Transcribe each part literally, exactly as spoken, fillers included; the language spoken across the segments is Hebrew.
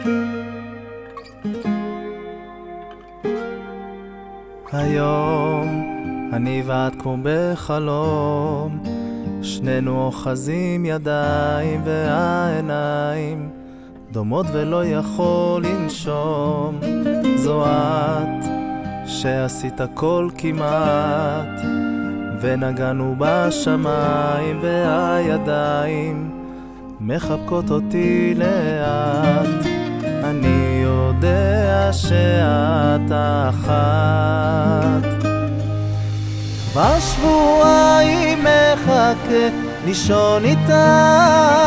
היום אני ואת כמו בחלום, שנינו אוחזים ידיים והעיניים דומות ולא יכול לנשום. זו את שעשית הכל כמעט, ונגענו בשמיים והידיים מחבקות אותי לאט. אני יודע שאת אחת, כבר שבועיים מחכה לישון איתה,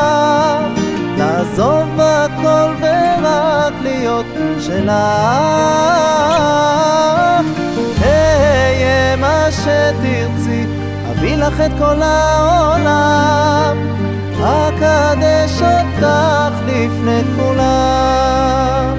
לעזוב הכל ורק להיות שלך. אהיה מה שתרצי, אביא לך את כל העולם, אקדש אותך לפני כולם.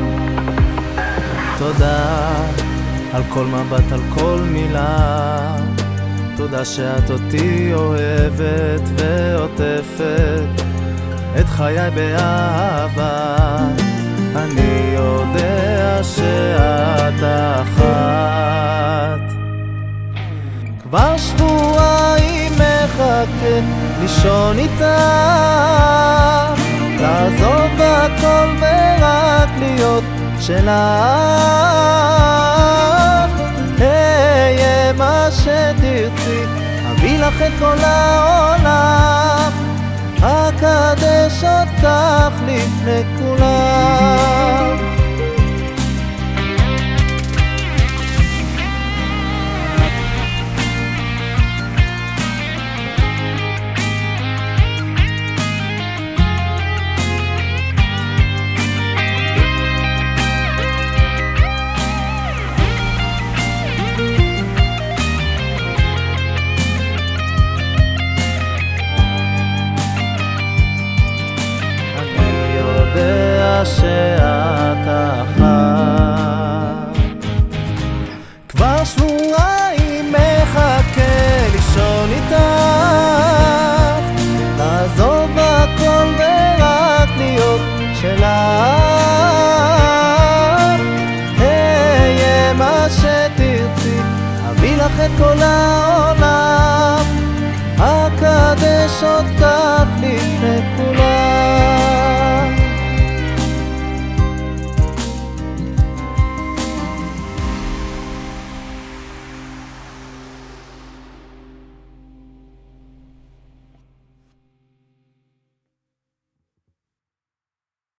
תודה על כל מבט, על כל מילה, תודה שאת אותי אוהבת ועוטפת את חיי באהבה. אני יודע שאת אחת, כבר שבועיים מחכה לישון איתה, לעזוב הכל ורק להיות שלך. אהיה מה שתרצי, אביא לך את כל העולם, אקדש אותך לפני כולם. שאת אחת, כבר שבועיים מחכה לישון איתך, לעזוב הכל ורק להיות שלך. אהיה מה שתרצי, אביא לך את כל העולם, אקדש אותך